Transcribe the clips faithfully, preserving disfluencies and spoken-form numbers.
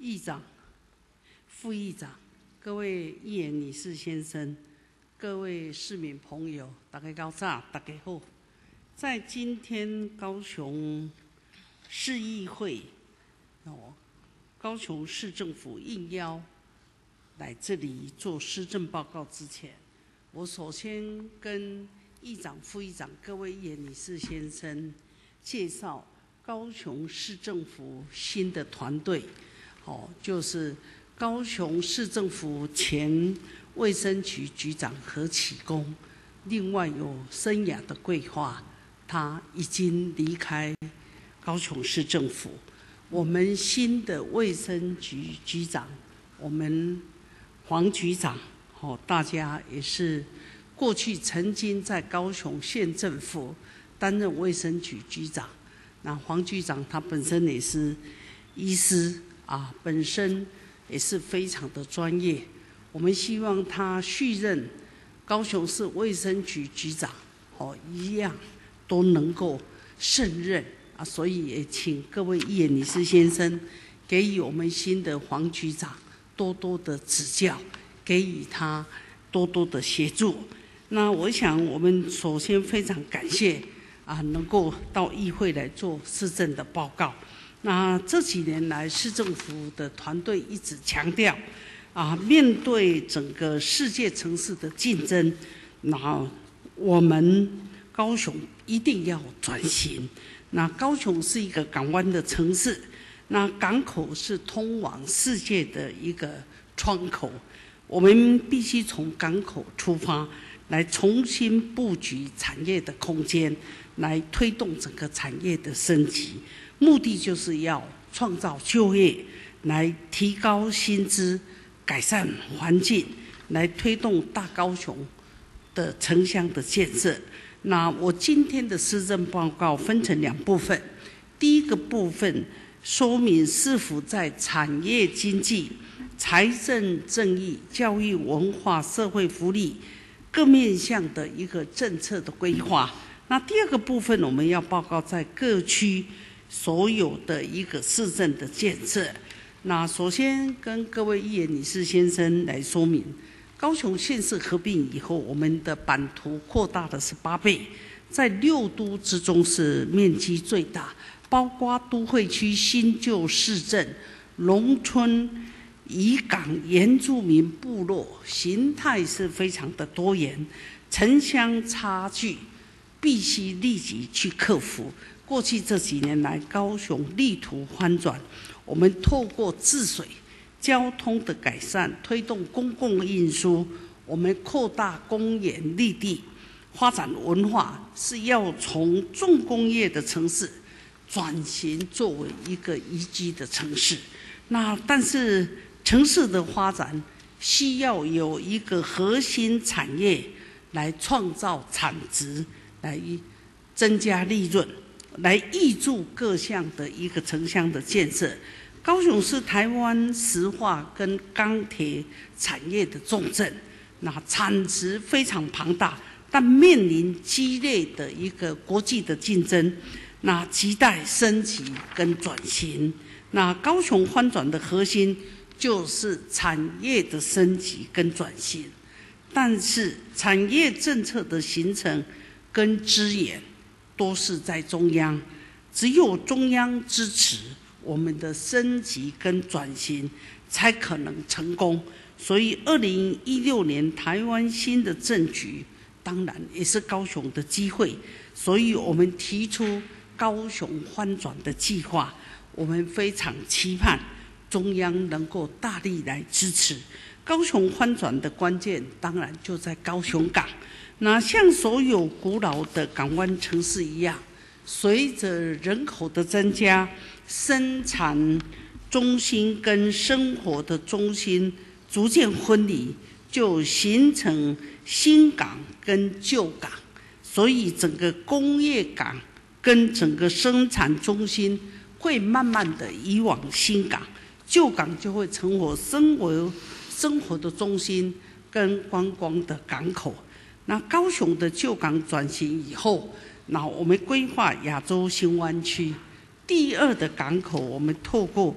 议长、副议长、各位议员、女士、先生、各位市民朋友，大家高早，大家好。在今天高雄市议会，哦，高雄市政府应邀来这里做施政报告之前，我首先跟议长、副议长、各位议员、女士、先生介绍高雄市政府新的团队，哦，就是高雄市政府前卫生局局长何启功，另外有生涯的规划，他已经离开高雄市政府。我们新的卫生局局长，我们黄局长，哦，大家也是过去曾经在高雄县政府担任卫生局局长。那黄局长他本身也是医师啊，本身也是非常的专业。我们希望他续任高雄市卫生局局长，哦，一样都能够胜任啊。所以也请各位议员、女士、先生给予我们新的黄局长多多的指教，给予他多多的协助。那我想，我们首先非常感谢啊，能够到议会来做市政的报告。那这几年来，市政府的团队一直强调，啊，面对整个世界城市的竞争，那我们高雄一定要转型。那高雄是一个港湾的城市，那港口是通往世界的一个窗口，我们必须从港口出发，来重新布局产业的空间，来推动整个产业的升级，目的就是要创造就业，来提高薪资，改善环境，来推动大高雄的城乡的建设。那我今天的施政报告分成两部分，第一个部分说明市府在产业经济、财政正义、教育文化、社会福利各面向的一个政策的规划。那第二个部分，我们要报告在各区所有的一个市政的建设。那首先跟各位议员、女士、先生来说明，高雄县市合并以后，我们的版图扩大了十八倍，在六都之中是面积最大，包括都会区、新旧市镇、农村、渔港、原住民部落，形态是非常的多元，城乡差距必须立即去克服。过去这几年来，高雄力图翻转，我们透过治水、交通的改善，推动公共运输，我们扩大公园绿地，发展文化，是要从重工业的城市转型作为一个宜居的城市。那但是城市的发展需要有一个核心产业来创造产值，来增加利润，来挹注各项的一个城乡的建设。高雄是台湾石化跟钢铁产业的重镇，那产值非常庞大，但面临激烈的一个国际的竞争，那亟待升级跟转型。那高雄翻转的核心就是产业的升级跟转型，但是产业政策的形成跟支援都是在中央，只有中央支持，我们的升级跟转型才可能成功。所以二零一六年台湾新的政局，当然也是高雄的机会，所以我们提出高雄翻转的计划，我们非常期盼中央能够大力来支持。高雄翻转的关键当然就在高雄港。那像所有古老的港湾城市一样，随着人口的增加，生产中心跟生活的中心逐渐分离，就形成新港跟旧港，所以整个工业港跟整个生产中心会慢慢的移往新港，旧港就会成为生活生活的中心跟观光的港口。那高雄的旧港转型以后，那我们规划亚洲新湾区第二的港口，我们透过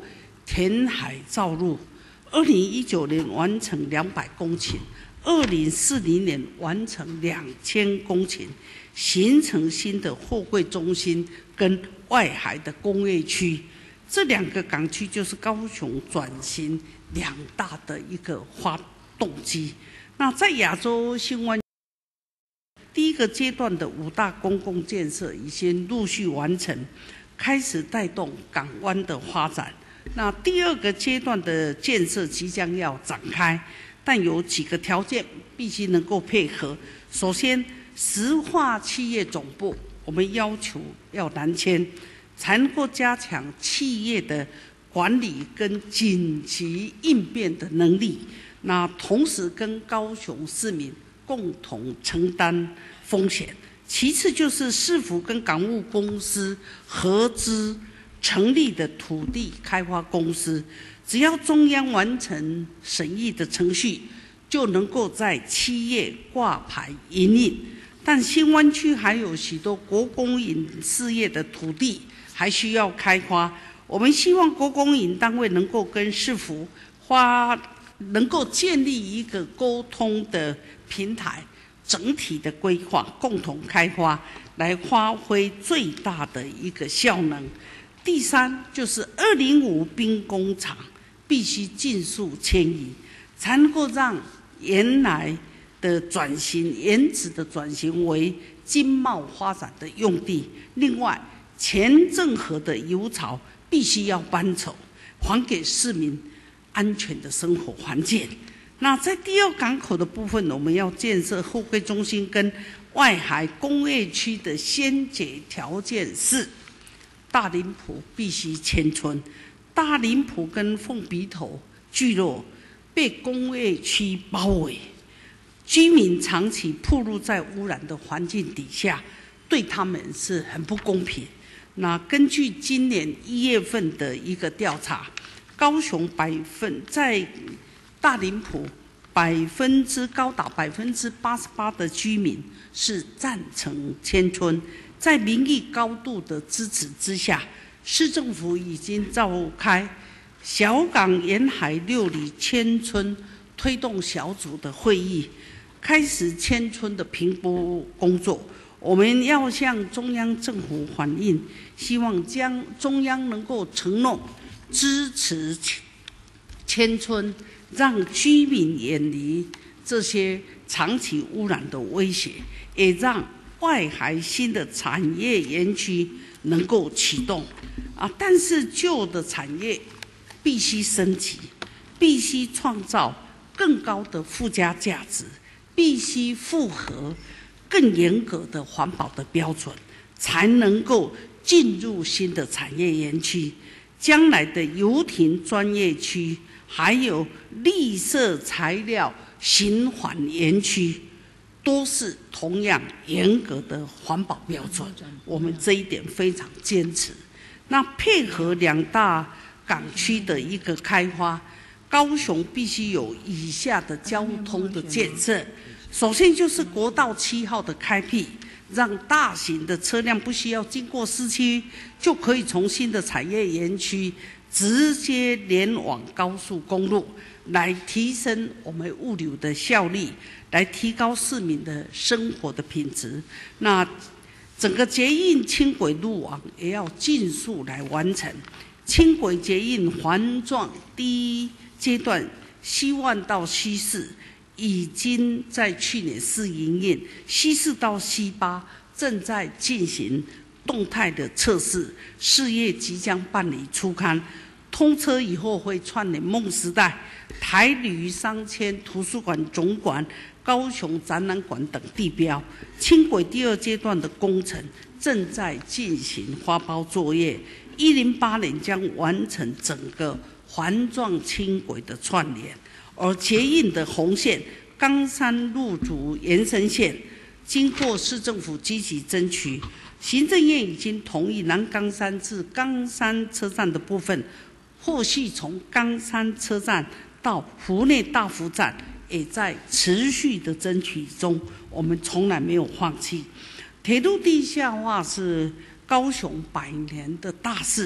填海造陆，二零一九年完成两百公顷，二零四零年完成两千公顷，形成新的货柜中心跟外海的工业区。这两个港区就是高雄转型两大的一个发动机。那在亚洲新湾第一个阶段的五大公共建设已经陆续完成，开始带动港湾的发展。那第二个阶段的建设即将要展开，但有几个条件必须能够配合。首先，石化企业总部我们要求要南迁，才能够加强企业的管理跟紧急应变的能力。那同时跟高雄市民共同承担风险。其次就是市府跟港务公司合资成立的土地开发公司，只要中央完成审议的程序，就能够在企业挂牌营运。但新湾区还有许多国公营事业的土地还需要开发，我们希望国公营单位能够跟市府花能够建立一个沟通的平台，整体的规划，共同开发，来发挥最大的一个效能。第三就是二零五兵工厂必须尽速迁移，才能够让原来的转型、原址的转型为经贸发展的用地。另外，前郑和的油槽必须要搬走，还给市民安全的生活环境。那在第二港口的部分，我们要建设货柜中心跟外海工业区的先决条件是，大林埔必须迁村。大林埔跟凤鼻头聚落被工业区包围，居民长期暴露在污染的环境底下，对他们是很不公平。那根据今年一月份的一个调查，高雄百分在大林埔百分之高达百分之八十八的居民是赞成迁村。在民意高度的支持之下，市政府已经召开小港沿海六里迁村推动小组的会议，开始迁村的评估工作。我们要向中央政府反映，希望将中央能够承诺支持迁村，让居民远离这些长期污染的威胁，也让外海新的产业园区能够启动啊！但是旧的产业必须升级，必须创造更高的附加价值，必须符合更严格的环保的标准，才能够进入新的产业园区。将来的游艇专业区，还有绿色材料循环园区，都是同样严格的环保标准。我们这一点非常坚持。那配合两大港区的一个开发，高雄必须有以下的交通的建设。首先就是国道七号的开辟，让大型的车辆不需要经过市区，就可以从新的产业园区直接连往高速公路，来提升我们物流的效率，来提高市民的生活的品质。那整个捷运轻轨路网也要尽速来完成。轻轨捷运环状第一阶段西万到西四已经在去年试营运，西四到西八正在进行动态的测试，事业即将办理初勘。通车以后会串联梦时代、台旅商圈图书馆总馆、高雄展览馆等地标。轻轨第二阶段的工程正在进行发包作业，一零八年将完成整个环状轻轨的串联。而捷运的红线冈山路竹延伸线，经过市政府积极争取，行政院已经同意南冈山至冈山车站的部分，后续从冈山车站到湖内大福站也在持续的争取中，我们从来没有放弃。铁路地下化是高雄百年的大事，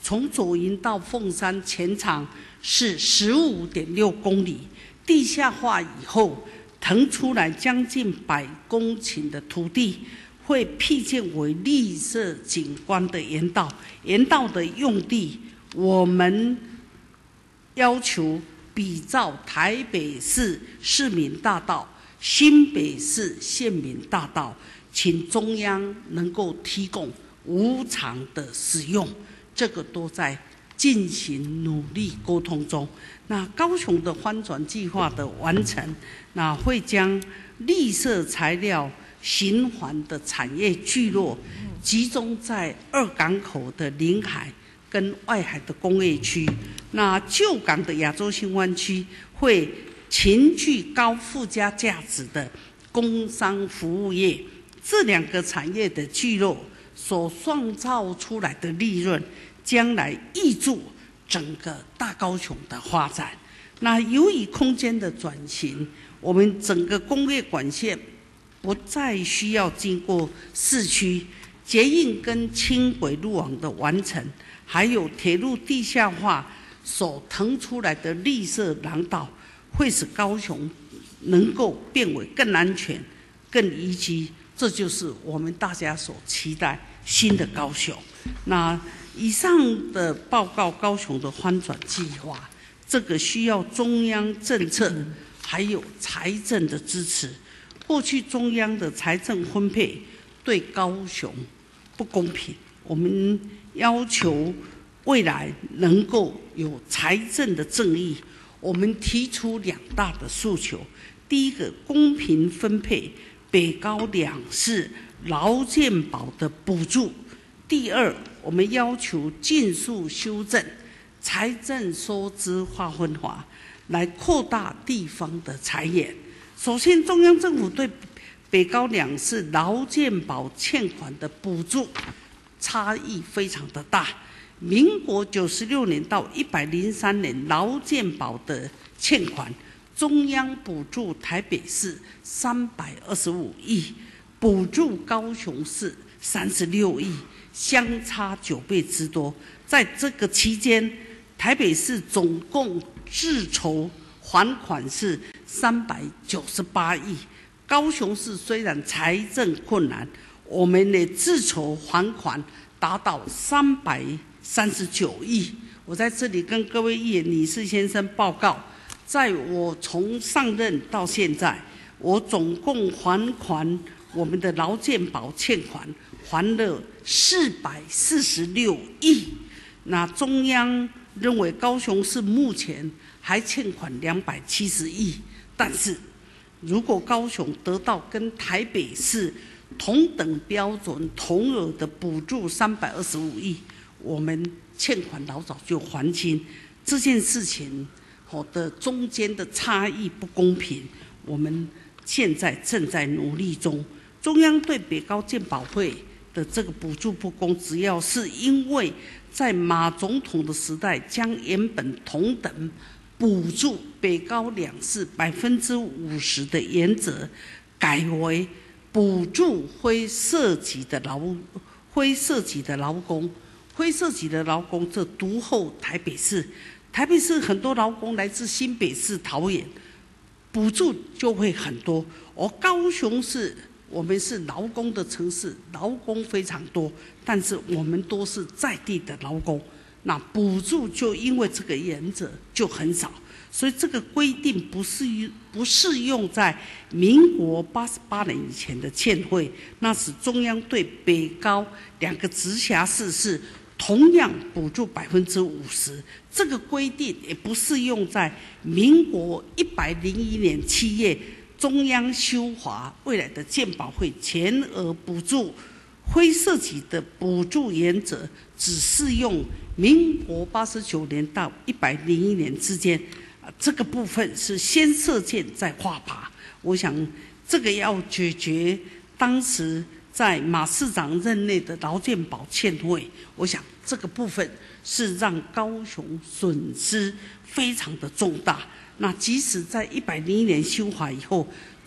从左营到凤山全长是十五点六公里，地下化以后腾出来将近百公顷的土地，会辟建为绿色景观的沿道。沿道的用地，我们要求比照台北市市民大道、新北市县民大道，请中央能够提供无偿的使用，这个都在进行努力沟通中。那高雄的翻转计划的完成，那会将绿色材料循环的产业聚落集中在二港口的临海跟外海的工业区。那旧港的亚洲新湾区会群聚高附加价值的工商服务业，这两个产业的聚落所创造出来的利润，将来挹注整个大高雄的发展。那由于空间的转型，我们整个工业管线不再需要经过市区，捷运跟轻轨路网的完成，还有铁路地下化所腾出来的绿色廊道，会使高雄能够变为更安全、更宜居，这就是我们大家所期待新的高雄。那以上的报告，高雄的翻转计划，这个需要中央政策还有财政的支持。过去中央的财政分配对高雄不公平，我们要求未来能够有财政的正义。我们提出两大的诉求：第一个，公平分配北高两市劳健保的补助；第二，我们要求尽速修正财政收支划分法，来扩大地方的财源。首先，中央政府对北高两市劳健保欠款的补助差异非常的大。民国九十六年到一百零三年劳健保的欠款，中央补助台北市三百二十五亿，补助高雄市三十六亿，相差九倍之多。在这个期间，台北市总共自筹还款是三百九十八亿，高雄市虽然财政困难，我们的自筹还款达到三百三十九亿。我在这里跟各位议员、理事先生报告，在我从上任到现在，我总共还款我们的劳健保欠款还了四百四十六亿。那中央认为高雄市目前还欠款两百七十亿，但是如果高雄得到跟台北市同等标准同额的补助三百二十五亿，我们欠款老早就还清。这件事情的中间的差异不公平，我们现在正在努力中。中央对北高健保会的这个补助不公，只要是因为在马总统的时代，将原本同等补助北高两市百分之五十的原则，改为补助非涉及的劳非涉及的劳工，非涉及的劳工这独后台北市。台北市很多劳工来自新北市、桃园，补助就会很多。而高雄市，我们是劳工的城市，劳工非常多，但是我们都是在地的劳工，那补助就因为这个原则就很少。所以这个规定不适不适用在民国八十八年以前的欠汇，那是中央对北高两个直辖市是同样补助百分之五十。这个规定也不适用在民国一百零一年七月中央修法未来的健保会全额补助，非涉及的补助原则只适用民国八十九年到一百零一年之间。这个部分是先射箭再画靶，我想这个要解决当时在马市长任内的劳健保欠汇，我想这个部分是让高雄损失非常的重大。那即使在一百零一年修法以后，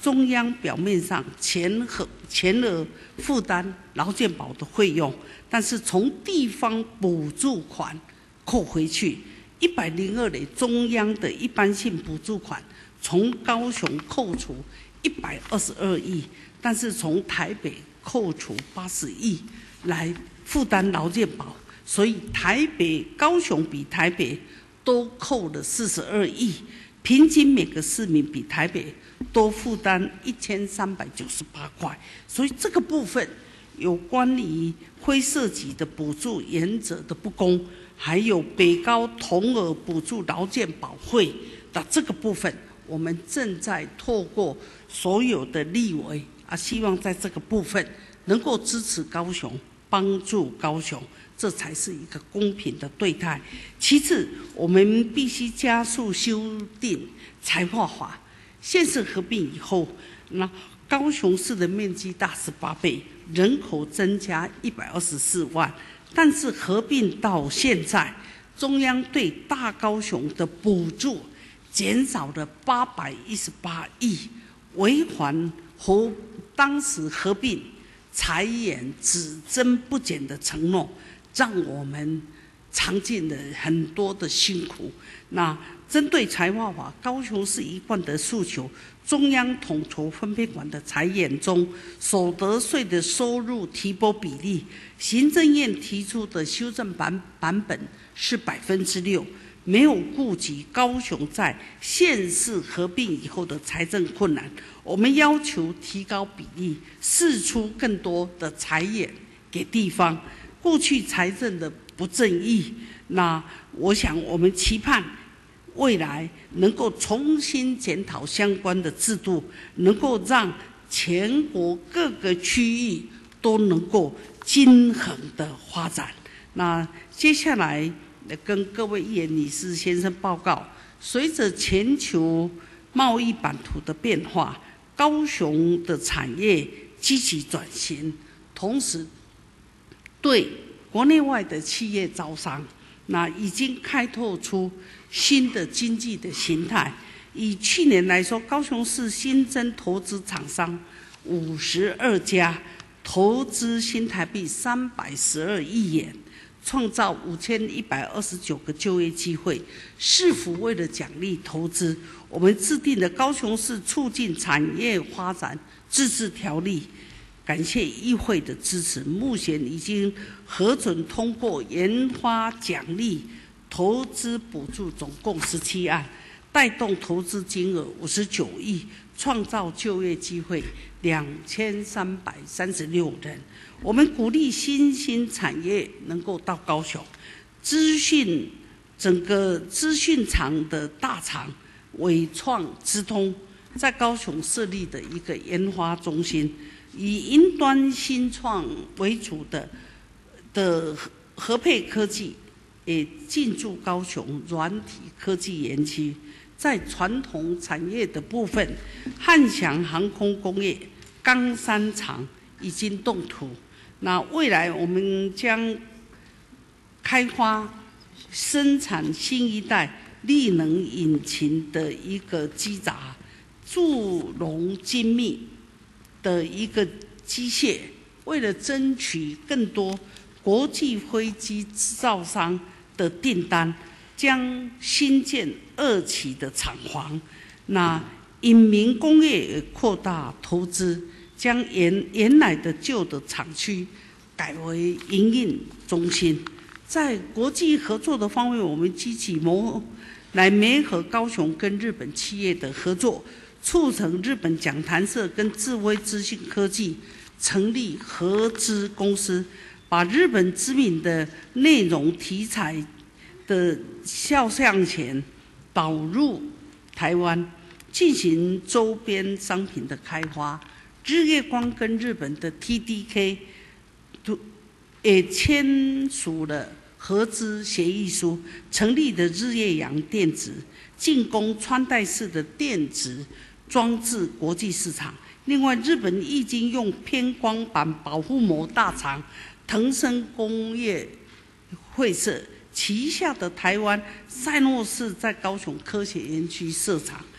中央表面上全和全额负担劳健保的费用，但是从地方补助款扣回去，一百零二年中央的一般性补助款从高雄扣除一百二十二亿，但是从台北扣除八十亿来负担劳健保，所以台北、高雄比台北多扣了四十二亿，平均每个市民比台北多负担一千三百九十八块，所以这个部分有关于非涉及的补助原则的不公，还有北高同额补助劳健保费的这个部分，我们正在透过所有的立委啊，希望在这个部分能够支持高雄，帮助高雄，这才是一个公平的对待。其次，我们必须加速修订财划法。县市合并以后，那高雄市的面积大十八倍，人口增加一百二十四万，但是合并到现在，中央对大高雄的补助减少了八百一十八亿，违反和当时合并裁员只增不减的承诺，让我们尝尽了很多的辛苦。那针对财划法，高雄市一贯的诉求，中央统筹分配管的财源中，所得税的收入提拨比例，行政院提出的修正版版本是百分之六，没有顾及高雄在县市合并以后的财政困难。我们要求提高比例，释出更多的财源给地方。过去财政的不正义，那我想我们期盼未来能够重新检讨相关的制度，能够让全国各个区域都能够均衡的发展。那接下来跟各位议员、理事先生报告，随着全球贸易版图的变化，高雄的产业积极转型，同时对国内外的企业招商，那已经开拓出新的经济的形态。以去年来说，高雄市新增投资厂商五十二家，投资新台币三百十二亿元，创造五千一百二十九个就业机会。市府为了奖励投资，我们制定了高雄市促进产业发展自治条例。感谢议会的支持，目前已经核准通过研发奖励、投资补助总共十七案，带动投资金额五十九亿，创造就业机会两千三百三十六人。我们鼓励新兴产业能够到高雄，资讯整个资讯厂的大厂伟创资通在高雄设立的一个研发中心。以云端新创为主的的和配科技也进驻高雄软体科技园区。在传统产业的部分，汉翔航空工业、冈山厂已经动土。那未来我们将开发生产新一代力能引擎的一个机闸，注融精密的一个机械，为了争取更多国际飞机制造商的订单，将新建二期的厂房。那引明工业也扩大投资，将原原来的旧的厂区改为营运中心。在国际合作的方面，我们积极谋来媒合高雄跟日本企业的合作，促成日本讲谈社跟智慧资讯科技成立合资公司，把日本知名的内容题材的肖像权导入台湾，进行周边商品的开发。日月光跟日本的 T D K 也签署了合资协议书，成立的日月洋电子，进攻穿戴式的电子装置国际市场。另外，日本已经用偏光板保护膜大厂腾升工业会社旗下的台湾赛诺士在高雄科学园区设厂，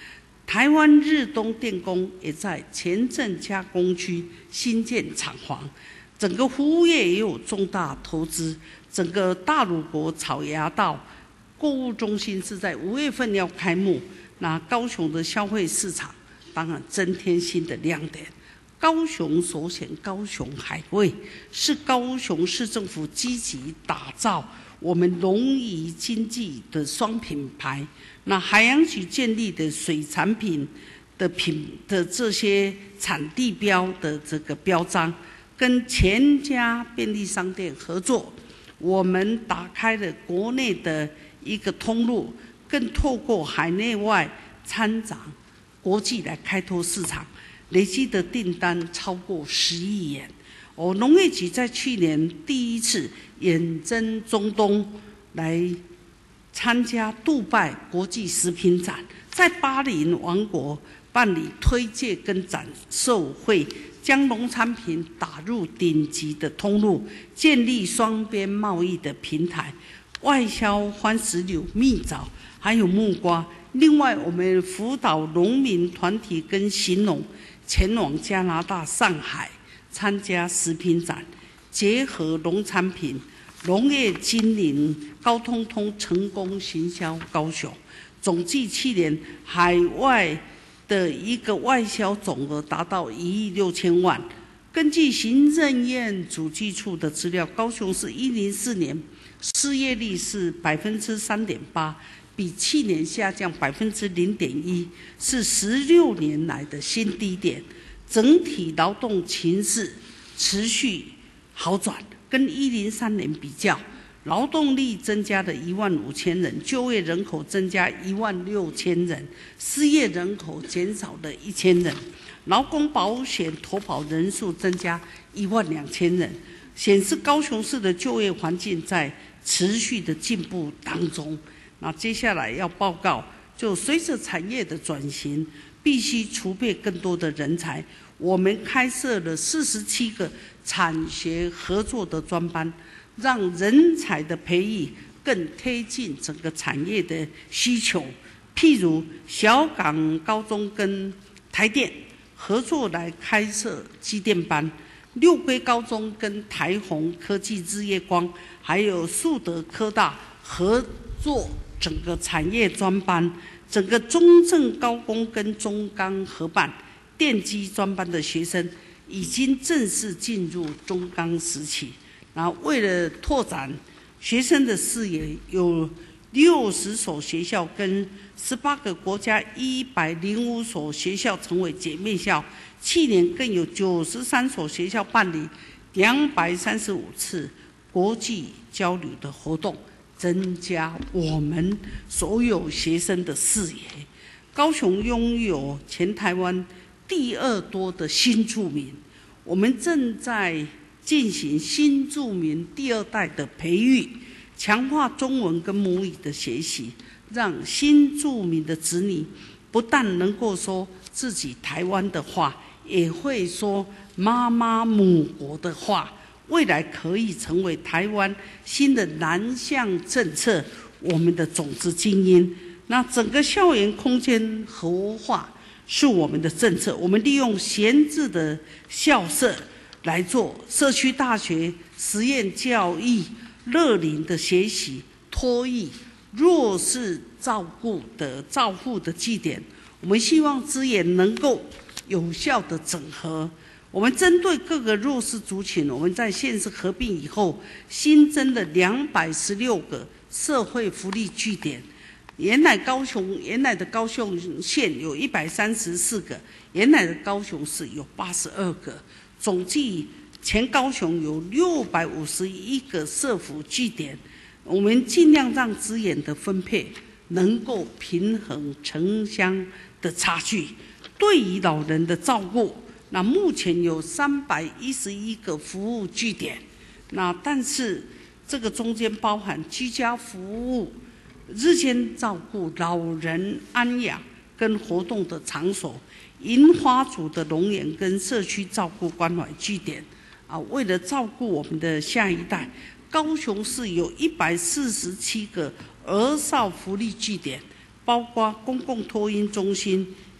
台湾日东电工也在前镇加工区新建厂房，整个服务业也有重大投资。整个大鲁国草衙道购物中心是在五月份要开幕，那高雄的消费市场当然增添新的亮点。高雄首选高雄海味，是高雄市政府积极打造我们农渔经济的双品牌。那海洋局建立的水产品的品的这些产地标的这个标章，跟全家便利商店合作，我们打开了国内的一个通路，更透过海内外参展国际来开拓市场，累积的订单超过十亿元。哦，农业局在去年第一次远征中东，来参加杜拜国际食品展，在巴林王国办理推介跟展售会，将农产品打入顶级的通路，建立双边贸易的平台，外销番石榴、蜜枣还有木瓜。另外，我们辅导农民团体跟行农前往加拿大、上海参加食品展，结合农产品、农业精灵、高通通成功行销高雄。总计去年海外的一个外销总额达到一亿六千万。根据行政院主计处的资料，高雄市一零四年失业率是百分之三点八，比去年下降百分之零点一，是十六年来的新低点。整体劳动情势持续好转，跟一零三年比较，劳动力增加了一万五千人，就业人口增加一万六千人，失业人口减少了一千人，劳工保险投保人数增加一万两千人，显示高雄市的就业环境在持续的进步当中。那接下来要报告，就随着产业的转型，必须储备更多的人才。我们开设了四十七个产学合作的专班，让人才的培育更贴近整个产业的需求。譬如小港高中跟台电合作来开设机电班，六龟高中跟台宏科技、日月光还有树德科大合作整个产业专班，整个中正高工跟中钢合办电机专班的学生已经正式进入中钢时期。然后为了拓展学生的视野，有六十所学校跟十八个国家一百零五所学校成为姐妹校，去年更有九十三所学校办理两百三十五次国际交流的活动，增加我们所有学生的视野。高雄拥有全台湾第二多的新住民，我们正在进行新住民第二代的培育，强化中文跟母语的学习，让新住民的子女不但能够说自己台湾的话，也会说妈妈母国的话，未来可以成为台湾新的南向政策我们的种子精英。那整个校园空间活化是我们的政策，我们利用闲置的校舍来做社区大学、实验教育、乐龄的学习、托育、弱势照顾的照护的据点。我们希望资源能够有效的整合。我们针对各个弱势族群，我们在县市合并以后，新增了两百十六个社会福利据点。原来高雄，原来的高雄县有一百三十四个，原来的高雄市有八十二个，总计全高雄有六百五十一个社福据点。我们尽量让资源的分配能够平衡城乡的差距。对于老人的照顾，那目前有三百一十一个服务据点，那但是这个中间包含居家服务、日间照顾、老人安养跟活动的场所、银花组的农园跟社区照顾关怀据点。啊，为了照顾我们的下一代，高雄市有一百四十七个儿少福利据点，包括公共托婴中心、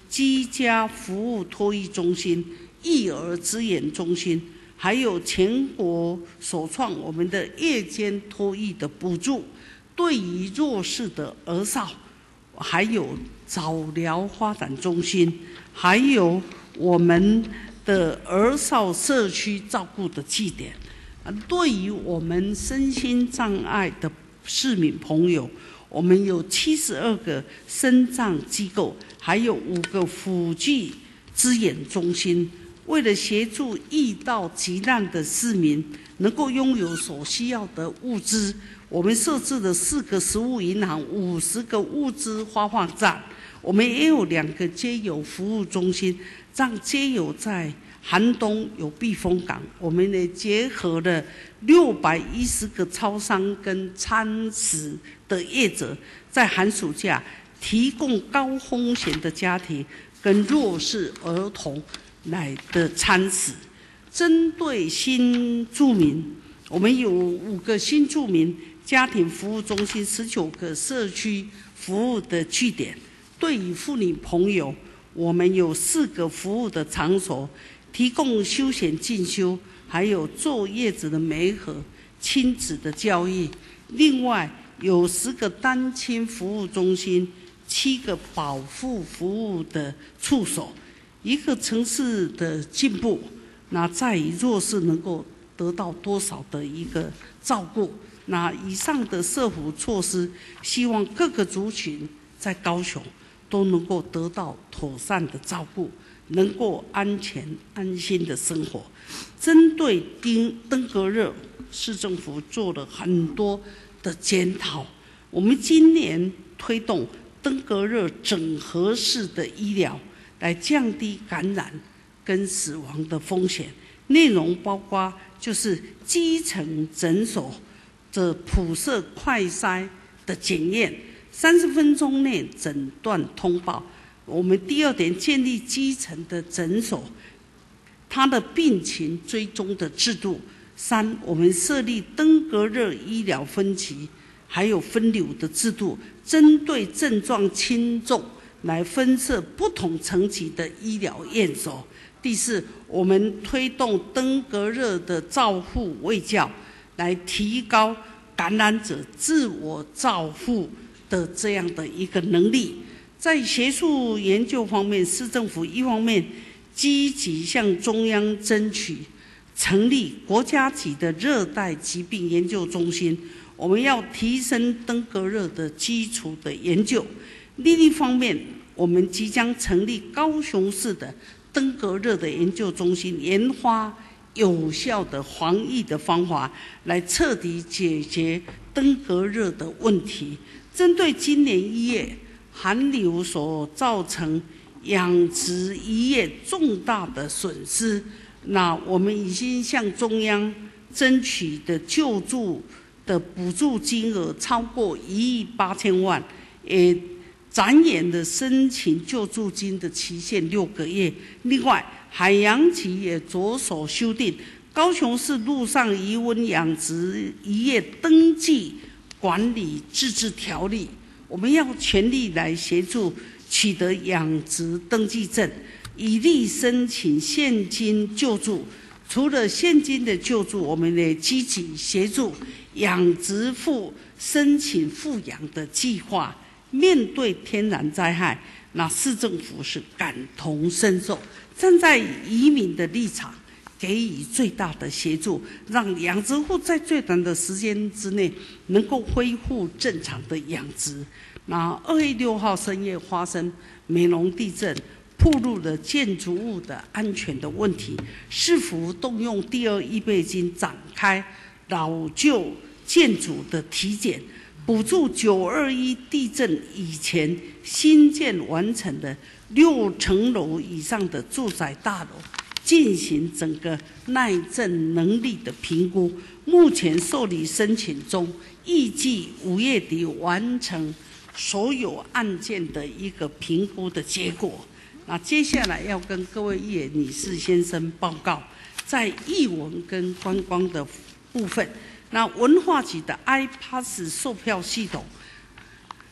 居家服务托育中心、育儿资源中心，还有全国首创我们的夜间托育的补助，对于弱势的儿少，还有早疗发展中心，还有我们的儿少社区照顾的据点。对于我们身心障碍的市民朋友，我们有七十二个身障机构，还有五个辅具资源中心。为了协助遇到急难的市民能够拥有所需要的物资，我们设置了四个食物银行、五十个物资发放站。我们也有两个街友服务中心，让街友在寒冬有避风港。我们也结合了六百一十个超商跟餐食的业者，在寒暑假提供高风险的家庭跟弱势儿童来的餐食。针对新住民，我们有五个新住民家庭服务中心，十九个社区服务的据点。对于妇女朋友，我们有四个服务的场所，提供休闲进修，还有坐月子的媒合、亲子的教育。另外有十个单亲服务中心，七个保护服务的处所。一个城市的进步，那在于弱势能够得到多少的一个照顾。那以上的社福措施，希望各个族群在高雄都能够得到妥善的照顾，能够安全安心的生活。针对丁登革热，市政府做了很多的检讨。我们今年推动登革热整合式的医疗，来降低感染跟死亡的风险。内容包括就是基层诊所的普设快筛的检验，三十分钟内诊断通报。我们第二点，建立基层的诊所，它的病情追踪的制度。三，我们设立登革热医疗分级，还有分流的制度，针对症状轻重来分设不同层级的医疗验所。第四，我们推动登革热的照护卫教，来提高感染者自我照护的这样的一个能力。在学术研究方面，市政府一方面积极向中央争取成立国家级的热带疾病研究中心，我们要提升登革热的基础的研究。另一方面，我们即将成立高雄市的登革热的研究中心，研发有效的防疫的方法，来彻底解决登革热的问题。针对今年一月寒流所造成养殖渔业重大的损失，那我们已经向中央争取的救助的补助金额超过一亿八千万，也展延的申请救助金的期限六个月。另外，海洋局也着手修订《高雄市陆上渔温养殖渔业登记管理自治条例》，我们要全力来协助取得养殖登记证，以利申请现金救助。除了现金的救助，我们也积极协助养殖户申请复养的计划。面对天然灾害，那市政府是感同身受，站在渔民的立场，给予最大的协助，让养殖户在最短的时间之内能够恢复正常的养殖。那二月六号深夜发生美浓地震，暴露了建筑物的安全的问题，市府动用第二预备金展开老旧建筑的体检，补助九二一地震以前新建完成的六层楼以上的住宅大楼，进行整个耐震能力的评估。目前受理申请中，预计五月底完成所有案件的一个评估的结果。那接下来要跟各位议员女士先生报告，在艺文跟观光的部分，那文化局的 iPass 售票系统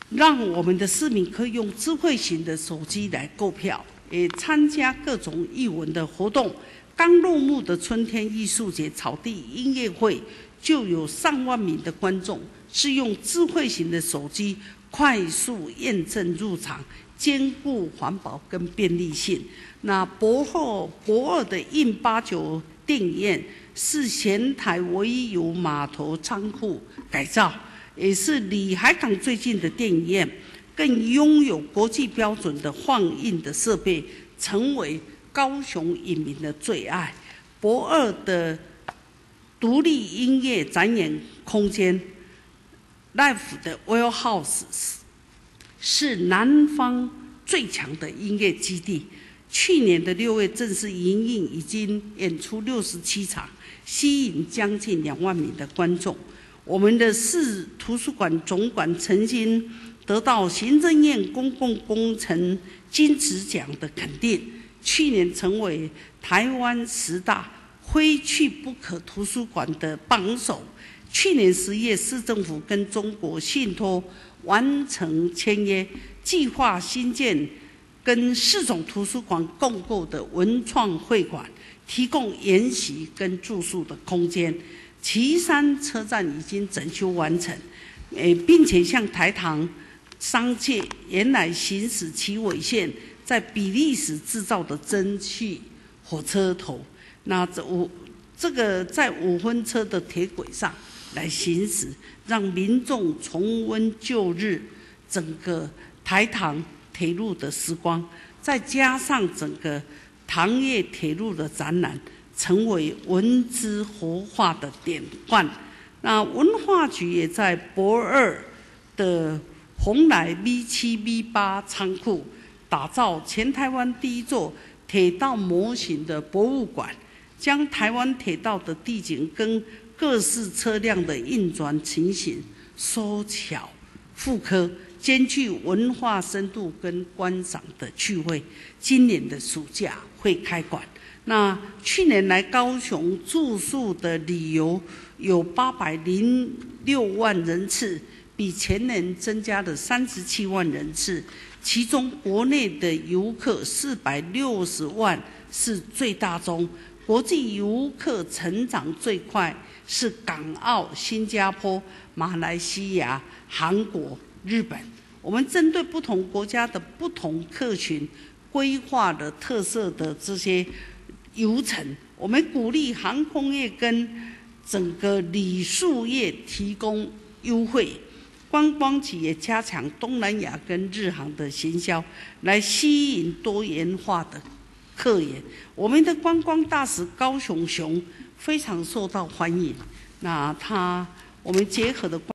让我们的市民可以用智慧型的手机来购票，也参加各种艺文的活动。刚落幕的春天艺术节草地音乐会，就有上万名的观众是用智慧型的手机快速验证入场，兼顾环保跟便利性。那博后博二的印八九电影院是全台唯一由码头仓库改造，也是离海港最近的电影院，更拥有国际标准的放映的设备，成为高雄影迷的最爱。博二的独立音乐展演空间 Life 的 Warehouse 是南方最强的音乐基地。去年的六月正式营运，已经演出六十七场，吸引将近两万名的观众。我们的市图书馆总馆曾经得到行政院公共工程金质奖的肯定，去年成为台湾十大非去不可图书馆的榜首。去年十月，市政府跟中国信托完成签约，计划新建跟四种图书馆共构的文创会馆，提供研习跟住宿的空间。旗山车站已经整修完成，诶，并且向台糖商界原来行驶其纬线在比利时制造的蒸汽火车头，那这五这个在五分车的铁轨上来行驶，让民众重温旧日整个台糖铁路的时光，再加上整个糖业铁路的展览，成为文资活化的典范。那文化局也在博二的蓬莱 V 七 V 八仓库打造全台湾第一座铁道模型的博物馆，将台湾铁道的地景跟各式车辆的运转情形缩小复刻，兼具文化深度跟观赏的趣味。今年的暑假会开馆。那去年来高雄住宿的旅游有八百零六万人次，比前年增加了三十七万人次，其中国内的游客四百六十万是最大宗，国际游客成长最快是港澳、新加坡、马来西亚、韩国、日本。我们针对不同国家的不同客群，规划了特色的这些游程，我们鼓励航空业跟整个旅宿业提供优惠，观光企业加强东南亚跟日航的行销，来吸引多元化的客源。我们的观光大使高雄雄非常受到欢迎。那他我们结合的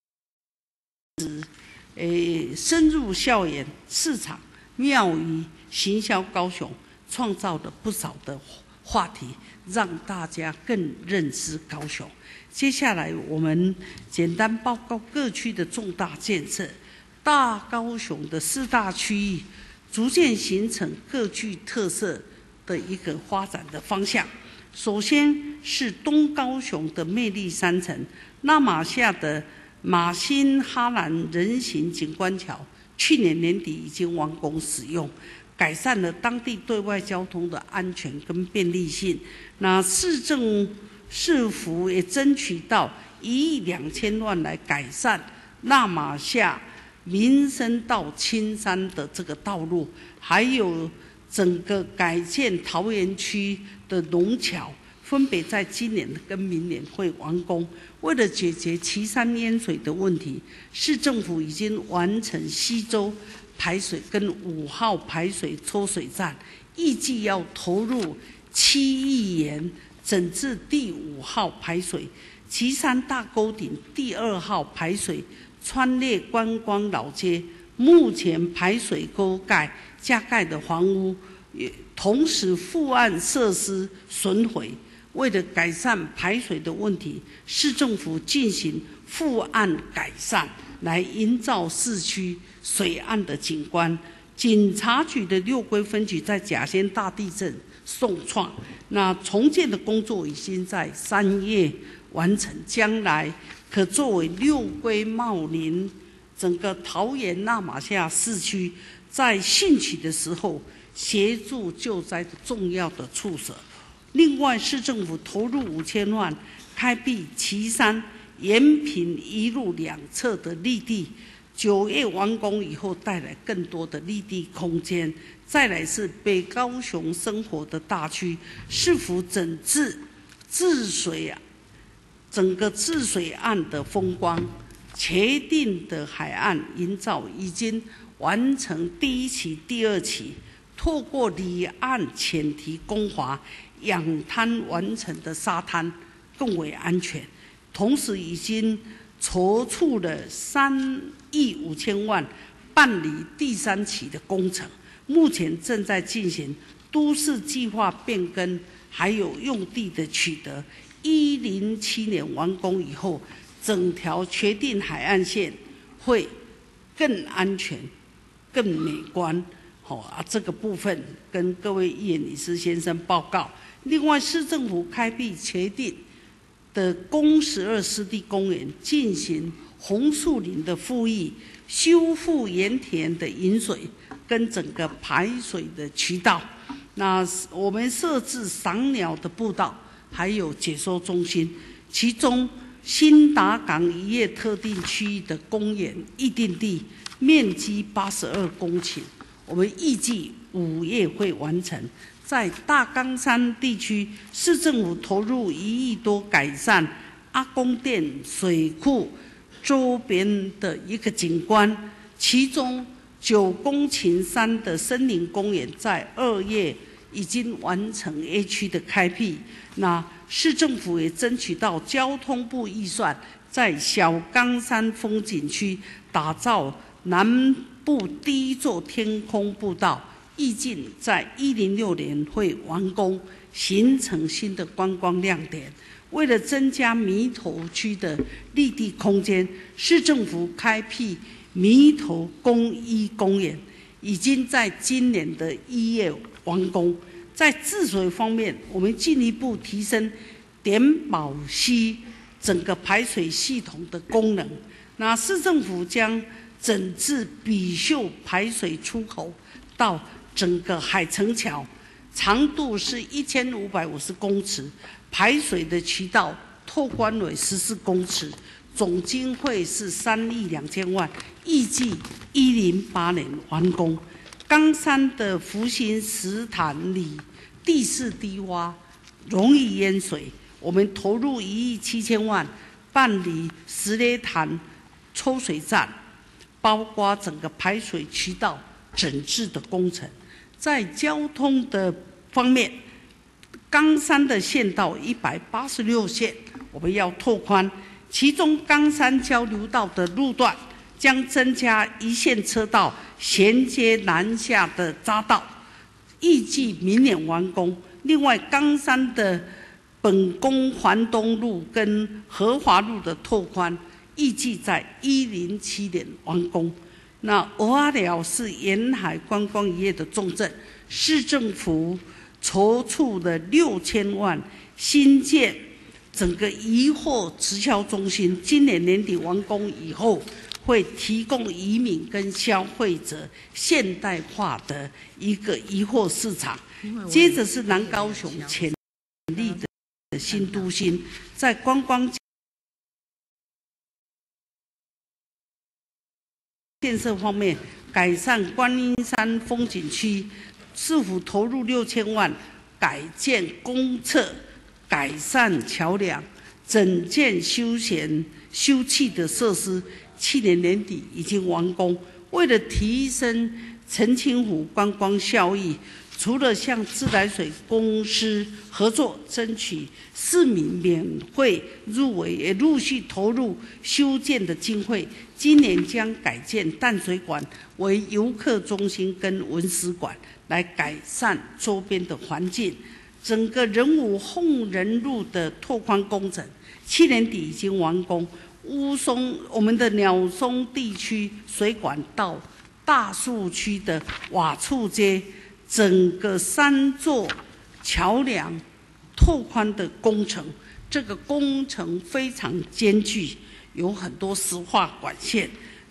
诶深入校园、市场、庙宇、行销高雄，创造了不少的话题，让大家更认识高雄。接下来我们简单报告各区的重大建设。大高雄的四大区域逐渐形成各具特色的一个发展的方向。首先是东高雄的魅力山城，那马夏的马新哈兰人行景观桥，去年年底已经完工使用，改善了当地对外交通的安全跟便利性。那市政市府也争取到一亿两千万来改善那马夏民生到青山的这个道路，还有整个改建桃园区的农桥，分别在今年跟明年会完工。为了解决旗山淹水的问题，市政府已经完成溪州排水跟五号排水抽水站，预计要投入七亿元整治第五号排水。旗山大沟顶第二号排水穿越观光老街，目前排水沟盖加盖的房屋，同时附岸设施损毁。为了改善排水的问题，市政府进行附岸改善，来营造市区水岸的景观。警察局的六龟分局在甲仙大地震受创，那重建的工作已经在三月完成，将来可作为六龟茂林整个桃园那马夏市区在汛期的时候协助救灾的重要的处所。另外，市政府投入五千万，开辟旗山、延平一路两侧的绿地。九月完工以后，带来更多的绿地空间。再来是北高雄生活的大区，市府整治治水啊，整个治水岸的风光，茄萣的海岸营造已经完成第一期、第二期，透过离岸浅堤工华、养滩完成的沙滩更为安全，同时已经筹措了三亿五千万办理第三期的工程，目前正在进行都市计划变更，还有用地的取得。一零七年完工以后，整条茄萣海岸线会更安全、更美观。好、哦、啊，这个部分跟各位议员、理事先生报告。另外，市政府开辟茄萣的公十二湿地公园，进行红树林的复育，修复盐田的饮水跟整个排水的渠道。那我们设置赏鸟的步道，还有解说中心。其中，新达港渔业特定区域的公园预定地面积八十二公顷，我们预计五月会完成。在大冈山地区，市政府投入一亿多改善阿公店水库周边的一个景观，其中九公顷山的森林公园在二月已经完成 A 区的开辟。那市政府也争取到交通部预算，在小冈山风景区打造南部第一座天空步道。预计在一零六年会完工，形成新的观光亮点。为了增加弥头区的绿地空间，市政府开辟弥头公益公园，已经在今年的一月完工。在治水方面，我们进一步提升点保溪整个排水系统的功能。那市政府将整治比秀排水出口到整个海城桥，长度是一千五百五十公尺，排水的渠道拓宽为十四公尺，总经费是三亿两千万，预计一零八年完工。冈山的福兴石潭里地势低洼，容易淹水，我们投入一亿七千万办理石雷潭抽水站，包括整个排水渠道整治的工程。在交通的方面，冈山的县道一百八十六线我们要拓宽，其中冈山交流道的路段将增加一线车道，衔接南下的匝道，预计明年完工。另外，冈山的本宫环东路跟和华路的拓宽，预计在一零七年完工。那蚵仔寮是沿海观光渔业的重镇，市政府筹措了六千万新建整个渔货直销中心，今年年底完工以后，会提供渔民跟消费者现代化的一个渔货市场。接着是南高雄潜力的新都心，在观光建设方面，改善观音山风景区，市府投入六千万改建公厕、改善桥梁、整建休闲休憩的设施，去年年底已经完工。为了提升澄清湖观光效益，除了向自来水公司合作争取市民免费入围，也陆续投入修建的经费。今年将改建淡水馆为游客中心跟文史馆，来改善周边的环境。整个仁武凤仁路的拓宽工程，去年底已经完工。乌松我们的鸟松地区水管到大树区的瓦厝街，整个三座桥梁拓宽的工程，这个工程非常艰巨，有很多石化管线。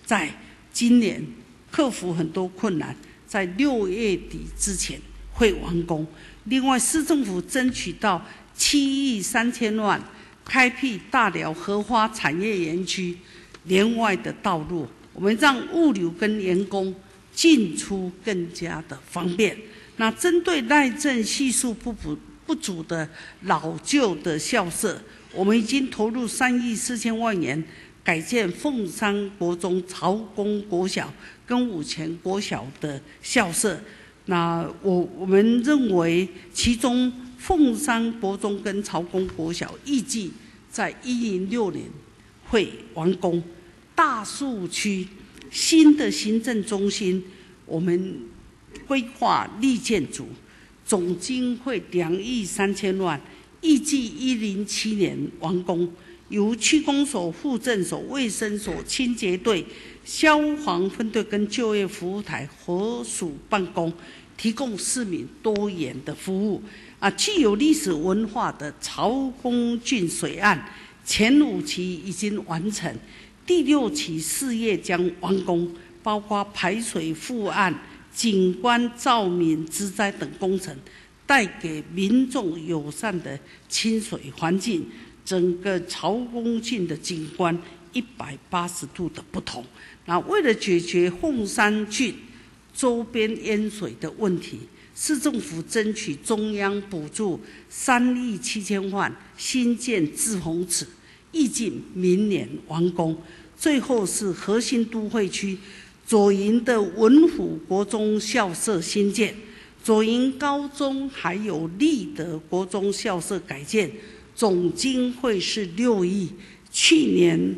在今年克服很多困难，在六月底之前会完工。另外，市政府争取到七亿三千万，开辟大寮荷花产业园区连外的道路，我们让物流跟员工进出更加的方便。那针对赖政系数不足不足的老旧的校舍，我们已经投入三亿四千万元改建凤山国中、曹公国小跟五前国小的校舍。那我我们认为，其中凤山国中跟曹公国小预计在一零六年会完工。大树区新的行政中心，我们规划立建筑，总经费两亿三千万，预计一零七年完工。由区公所、户政所、卫生所、清洁队、消防分队跟就业服务台合署办公，提供市民多元的服务。啊，具有历史文化的曹公郡水岸前五期已经完成，第六期事业将完工，包括排水护岸、景观照明、植栽等工程，带给民众友善的清水环境。整个曹公郡的景观一百八十度的不同。那为了解决凤山郡周边淹水的问题，市政府争取中央补助三亿七千万新建滞洪池，预计明年完工。最后是核心都会区左营的文虎国中校舍新建，左营高中还有立德国中校舍改建。总经费是六亿，去年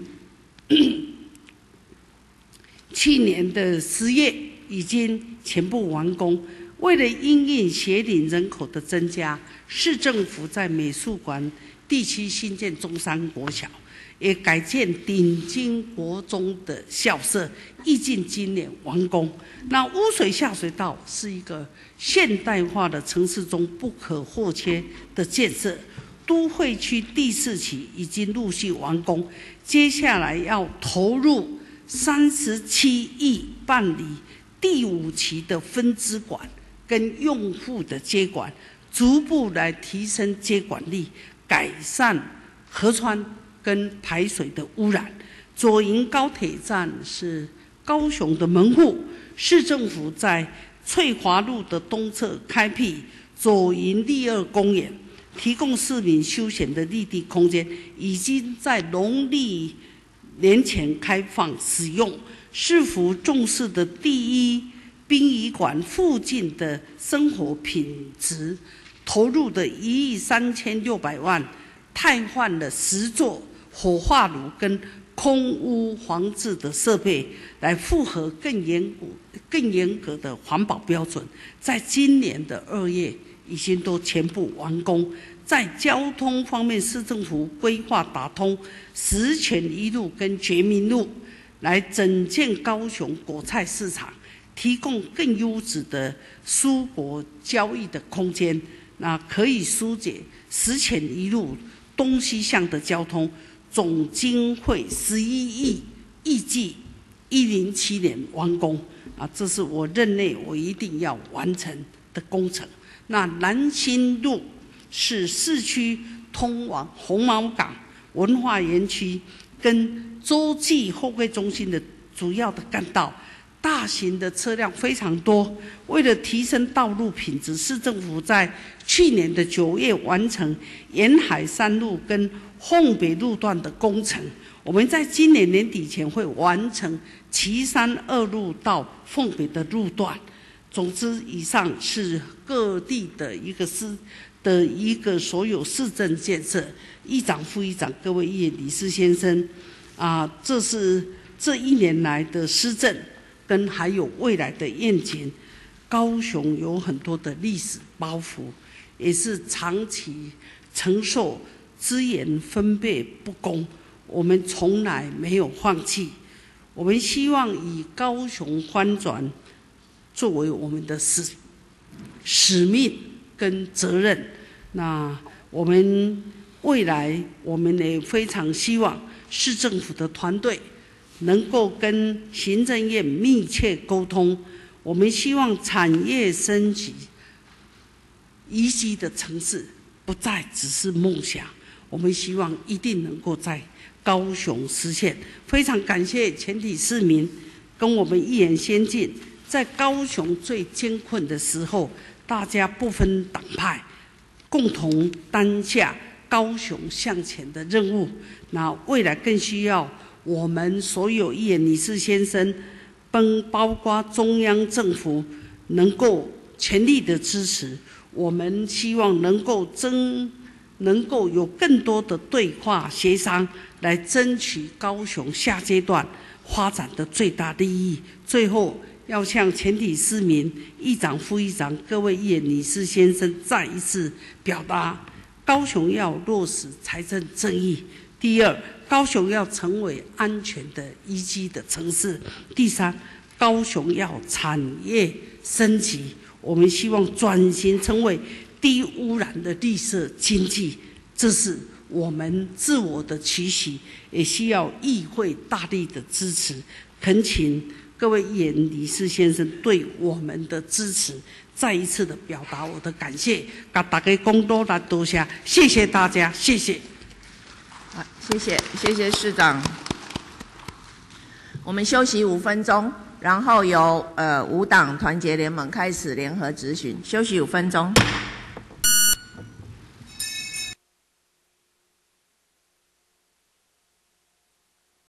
去年的十月已经全部完工。为了因应学龄人口的增加，市政府在美术馆地区新建中山国小，也改建顶金国中的校舍，预计今年完工。那污水下水道是一个现代化的城市中不可或缺的建设。都会区第四期已经陆续完工，接下来要投入三十七亿办理第五期的分支管跟用户的接管，逐步来提升接管力，改善河川跟排水的污染。左营高铁站是高雄的门户，市政府在翠华路的东侧开辟左营第二公园，提供市民休闲的绿地空间，已经在农历年前开放使用。市府重视的第一殡仪馆附近的生活品质，投入的一亿三千六百万，汰换了十座火化炉跟空污防治的设备，来符合更严格、更严格的环保标准。在今年的二月，已经都全部完工。在交通方面，市政府规划打通十全一路跟觉民路，来整建高雄果菜市场，提供更优质的蔬果交易的空间，那可以疏解十全一路东西向的交通。总经费十一亿，预计一零七年完工。啊，这是我任内我一定要完成的工程。那南新路是市区通往红毛港文化园区跟洲际货柜中心的主要的干道，大型的车辆非常多。为了提升道路品质，市政府在去年的九月完成沿海山路跟凤北路段的工程，我们在今年年底前会完成旗山二路到凤北的路段。总之，以上是各地的一个市的一个所有市政建设，议长、副议长、各位议员、理事先生，啊，这是这一年来的施政，跟还有未来的愿景。高雄有很多的历史包袱，也是长期承受资源分配不公，我们从来没有放弃。我们希望以高雄翻转作为我们的使使命跟责任。那我们未来，我们也非常希望市政府的团队能够跟行政院密切沟通。我们希望产业升级、宜居的城市不再只是梦想，我们希望一定能够在高雄实现。非常感谢全体市民跟我们一言先进，在高雄最艰困的时候，大家不分党派，共同担下高雄向前的任务。那未来更需要我们所有一言理事先生，跟包括中央政府能够全力的支持。我们希望能够争，能够有更多的对话协商，来争取高雄下阶段发展的最大利益。最后，要向全体市民、议长、副议长、各位议员、理事先生再一次表达：高雄要落实财政正义。第二，高雄要成为安全的宜居的城市。第三，高雄要产业升级，我们希望转型成为低污染的绿色经济，这是我们自我的期许，也需要议会大力的支持。恳请各位议员、理事先生对我们的支持，再一次的表达我的感谢，跟大家讲多啦多谢，谢谢大家，谢谢。 好，谢谢，谢谢市长。我们休息五分钟，然后由呃五党团结联盟开始联合质询，休息五分钟。